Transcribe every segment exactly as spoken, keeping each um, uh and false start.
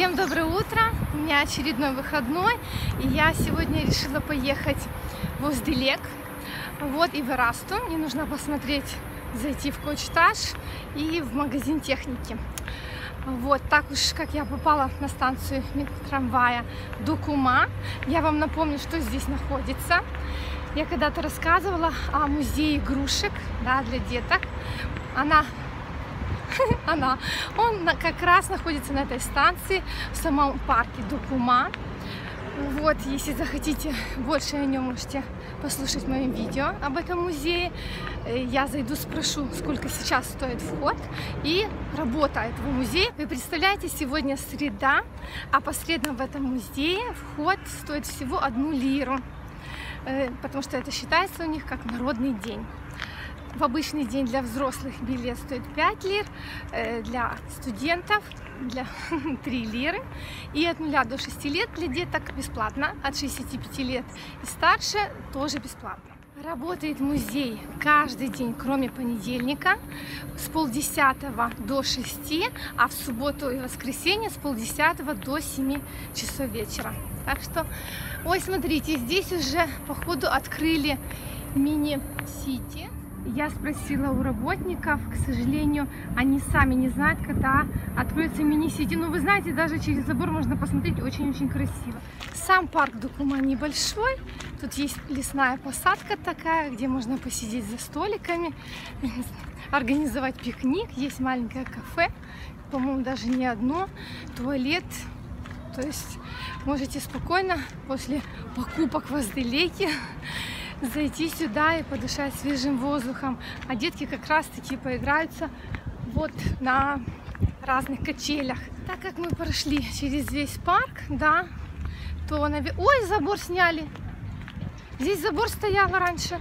Всем доброе утро! У меня очередной выходной, и я сегодня решила поехать в Озделек, вот, и в Эрасту. Мне нужно посмотреть, зайти в Кочташ и в магазин техники. Вот, так уж как я попала на станцию трамвая Докума. Я вам напомню, что здесь находится. Я когда-то рассказывала о музее игрушек, да, для деток. Она Она, он как раз находится на этой станции, в самом парке Докума. Вот, если захотите больше о нем, можете послушать в моем видео об этом музее. Я зайду, спрошу, сколько сейчас стоит вход и работа этого музея. Вы представляете, сегодня среда, а по средам в этом музее вход стоит всего одну лиру, потому что это считается у них как народный день. В обычный день для взрослых билет стоит пять лир, для студентов для три лиры. И от нуля до шести лет для деток бесплатно, от шестидесяти пяти лет и старше тоже бесплатно. Работает музей каждый день, кроме понедельника, с полдесятого до шести, а в субботу и воскресенье с полдесятого до семи часов вечера. Так что, ой, смотрите, здесь уже походу открыли мини-сити. Я спросила у работников, к сожалению, они сами не знают, когда откроется мини-сити. Но вы знаете, даже через забор можно посмотреть, очень-очень красиво. Сам парк Докума небольшой. Тут есть лесная посадка такая, где можно посидеть за столиками, организовать пикник. Есть маленькое кафе, по-моему, даже не одно, туалет. То есть можете спокойно после покупок в Озделеке зайти сюда и подышать свежим воздухом. А детки как раз таки поиграются вот на разных качелях. Так как мы прошли через весь парк, да, то наве... Ой, забор сняли! Здесь забор стоял раньше.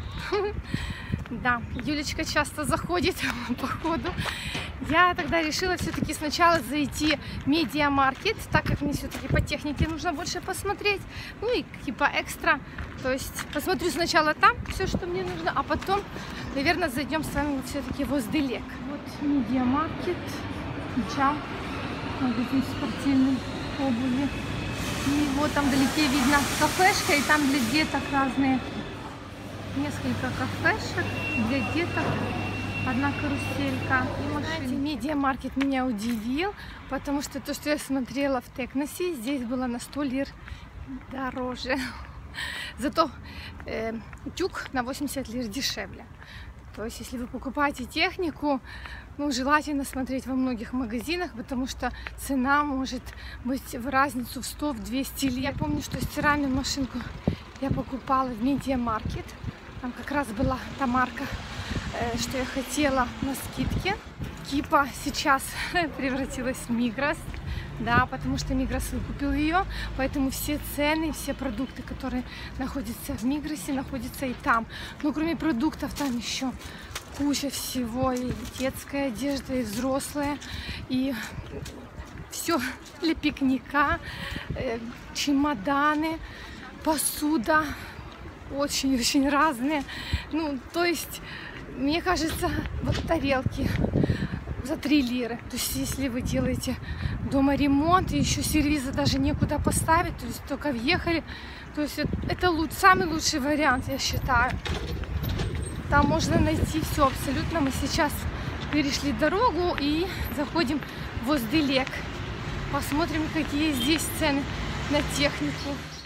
Да, Юлечка часто заходит по ходу. Я тогда решила все-таки сначала зайти в медиамаркет, так как мне все-таки по технике нужно больше посмотреть. Ну и типа экстра. То есть посмотрю сначала там все, что мне нужно, а потом, наверное, зайдем с вами все-таки в Озделек. Вот медиамаркет, Джамп, магазин спортивной обуви. И вот там вдалеке видно кафешка, и там для деток разные, несколько кафешек для деток. Одна каруселька и машина. Медиамаркет меня удивил, потому что то, что я смотрела в Техносе, здесь было на сто лир дороже. Зато э, утюг на восемьдесят лир дешевле. То есть, если вы покупаете технику, ну, желательно смотреть во многих магазинах, потому что цена может быть в разницу в сто-двести лир. Я помню, что стиральную машинку я покупала в медиамаркет. Там как раз была та марка, что я хотела, на скидке. Кипа сейчас превратилась в Мигрос, да, потому что Мигрос выкупил ее, поэтому все цены, все продукты, которые находятся в Мигросе, находятся и там. Но кроме продуктов там еще куча всего, и детская одежда, и взрослая, и все для пикника, чемоданы, посуда, очень-очень разные. Ну, то есть, мне кажется, вот тарелки за три лиры. То есть, если вы делаете дома ремонт, и еще сервиза даже некуда поставить, то есть только въехали, то есть это луч, самый лучший вариант, я считаю. Там можно найти все абсолютно. Мы сейчас перешли дорогу и заходим в Озделек. Посмотрим, какие здесь цены на технику.